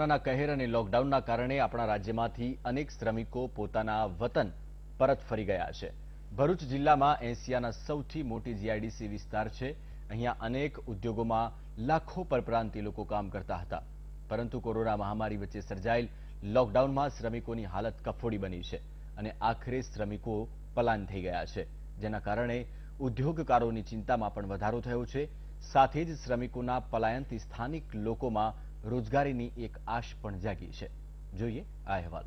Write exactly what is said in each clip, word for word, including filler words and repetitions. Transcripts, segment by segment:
કોરોનાના કહેર અને લોકડાઉનના કારણે આપણા રાજ્યમાંથી અનેક શ્રમિકો પોતાના વતન પરત ફરી ગયા છે। ભરૂચ જિલ્લામાં એશિયાના સૌથી મોટી જીઆઈડીસી વિસ્તાર છે। અહીંયા અનેક ઉદ્યોગોમાં લાખો પરપ્રાંતીય લોકો કામ કરતા હતા, પરંતુ કોરોના મહામારી વચ્ચે સર્જાયેલ લોકડાઉનમાં શ્રમિકોની હાલત કફોડી બની છે અને આખરે શ્રમિકો પલાયન થઈ ગયા છે, જેના કારણે ઉદ્યોગકારોની ચિંતામાં પણ વધારો થયો છે। સાથે જ શ્રમિકોના પલાયનથી સ્થાનિક લોકોમાં રોજગારીની એક આશ પણ જાગી છે। જોઈએ આ અહેવાલ।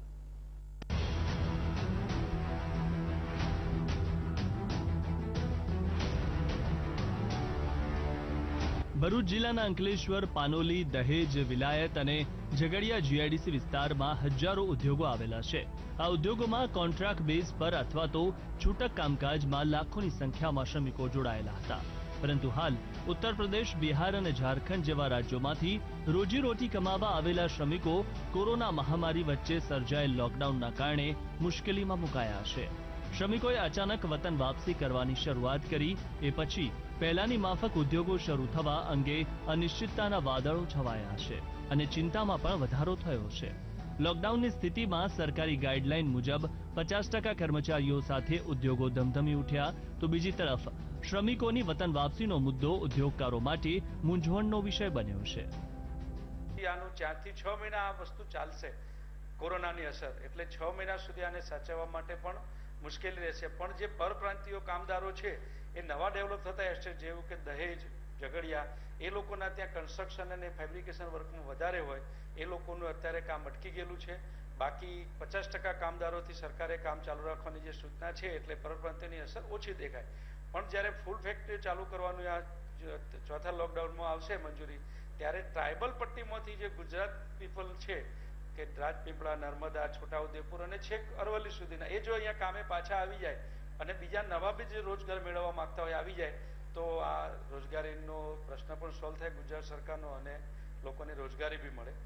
ભરૂચ જિલ્લાના અંકલેશ્વર, પાનોલી, દહેજ, વિલાયત અને ઝઘડિયા જીઆઈડીસી વિસ્તારમાં હજારો ઉદ્યોગો આવેલા છે। આ ઉદ્યોગોમાં કોન્ટ્રાક્ટ બેઝ પર અથવા તો છૂટક કામકાજમાં લાખોની સંખ્યામાં શ્રમિકો જોડાયેલા હતા, પરંતુ હાલ ઉત્તર પ્રદેશ, બિહાર અને ઝારખંડ જેવા રાજ્યોમાંથી રોજીરોટી કમાવા આવેલા શ્રમિકો કોરોના મહામારી વચ્ચે સર્જાયેલ લોકડાઉનના કારણે મુશ્કેલીમાં મુકાયા છે। શ્રમિકોએ અચાનક વતન વાપસી કરવાની શરૂઆત કરી એ પછી પહેલાની માફક ઉદ્યોગો શરૂ થવા અંગે અનિશ્ચિતતાના વાદળો છવાયા છે અને ચિંતામાં પણ વધારો થયો છે। લોકડાઉનની સ્થિતિમાં સરકારી ગાઈડલાઈન મુજબ પચાસ ટકા કર્મચારીઓ સાથે ઉદ્યોગો ધમધમી ઉઠ્યા, તો બીજી તરફ શ્રમિકોની વતન વાપસીનો મુદ્દો ઉદ્યોગકારો માટે મૂંઝવણનો વિષય બન્યો છે। આનું ચાર થી છ મહિના આ વસ્તુ ચાલશે, કોરોનાની અસર, એટલે છ મહિના સુધી આને સાચવવા માટે પણ મુશ્કેલી રહેશે। પણ જે પરપ્રાંતીય કામદારો છે એ નવા ડેવલપ થતા એસ્ટેટ જેવું કે દહેજ, ઝઘડિયા, એ લોકોના ત્યાં કન્સ્ટ્રક્શન અને ફેબ્રિકેશન વર્કમાં વધારે હોય, એ લોકોનું અત્યારે કામ અટકી ગયેલું છે। બાકી પચાસ ટકા કામદારોથી સરકારે કામ ચાલુ રાખવાની જે સૂચના છે, એટલે પરપ્રાંતીયની અસર ઓછી દેખાય। પણ જ્યારે ફૂલ ફેક્ટરી ચાલુ કરવાનું આ ચોથા લોકડાઉનમાં આવશે મંજૂરી, ત્યારે ટ્રાઇબલ પટ્ટીમાંથી જે ગુજરાત પીપલ છે કે રાજપીપળા, નર્મદા, છોટાઉદેપુર અને છેક અરવલ્લી સુધીના, એ જો અહીંયા કામે પાછા આવી જાય અને બીજા નવા બી જે રોજગાર મેળવવા માંગતા હોય આવી જાય, તો આ રોજગારીનો પ્રશ્ન પણ સોલ્વ થાય ગુજરાત સરકારનો અને લોકોને રોજગારી બી મળે।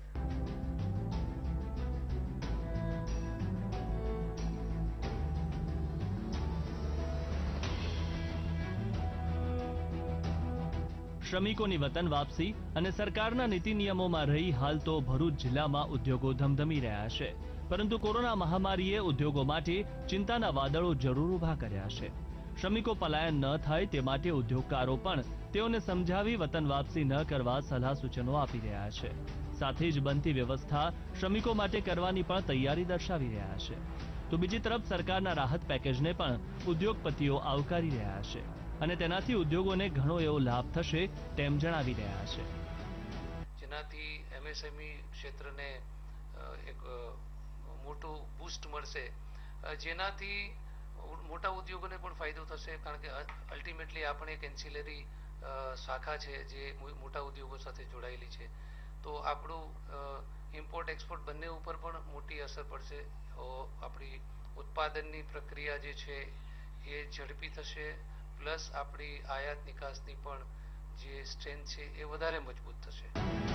શ્રમિકોની વતન વાપસી અને સરકારના નીતિ નિયમોમાં રહી હાલ તો ભરૂચ જિલ્લામાં ઉદ્યોગો ધમધમી રહ્યા છે, પરંતુ કોરોના મહામારીએ ઉદ્યોગો માટે ચિંતાના વાદળો જરૂર ઉભા કર્યા છે। શ્રમિકો પલાયન ન થાય તે માટે ઉદ્યોગકારો પણ તેઓને સમજાવી વતન વાપસી ન કરવા સલાહ સૂચનો આપી રહ્યા છે। સાથે જ બનતી વ્યવસ્થા શ્રમિકો માટે કરવાની પણ તૈયારી દર્શાવી રહ્યા છે, તો બીજી તરફ સરકારના રાહત પેકેજને પણ ઉદ્યોગપતિઓ આવકારી રહ્યા છે અને તેનાથી ઉદ્યોગોને ઘણો એવો લાભ થશે તેમ જણાવી રહ્યા છે। જેનાથી એમએસએમઈ ક્ષેત્રને એક મોટું બૂસ્ટ મળશે, જેનાથી મોટા ઉદ્યોગોને પણ ફાયદો થશે, કારણ કે અલ્ટિમેટલી આપણે એક એન્સિલરી શાખા છે જે મોટા ઉદ્યોગો સાથે જોડાયેલી છે, તો આપણું ઇમ્પોર્ટ એક્સપોર્ટ બંને ઉપર પણ મોટી અસર પડશે। આપણી ઉત્પાદનની પ્રક્રિયા જે છે એ ઝડપી થશે, પ્લસ આપણી આયાત નિકાસની પણ જે સ્ટ્રેન્થ છે એ વધારે મજબૂત થશે।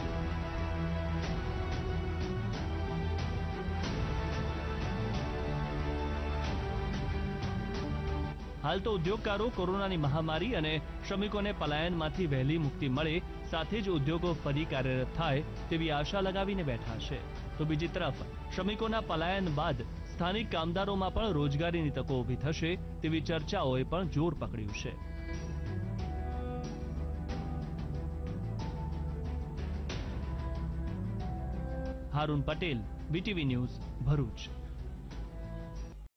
હાલ તો ઉદ્યોગકારો કોરોનાની મહામારી અને શ્રમિકોને પલાયનમાંથી વહેલી મુક્તિ મળે, સાથે જ ઉદ્યોગો ફરી કાર્યરત થાય તેવી આશા લગાવીને બેઠા છે, તો બીજી તરફ શ્રમિકોના પલાયન બાદ સ્થાનિક કામદારોમાં પણ રોજગારીની તકો ઊભી થશે તેવી ચર્ચાઓએ પણ જોર પકડ્યું છે। Haroon Patel, VTV news, Bharuch.